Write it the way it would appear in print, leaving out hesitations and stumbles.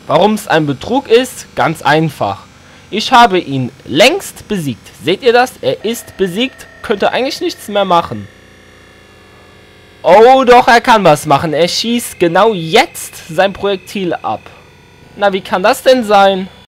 Warum es ein Betrug ist? Ganz einfach. Ich habe ihn längst besiegt. Seht ihr das? Er ist besiegt. Könnte eigentlich nichts mehr machen. Oh, doch, er kann was machen. Er schießt genau jetzt sein Projektil ab. Na, wie kann das denn sein?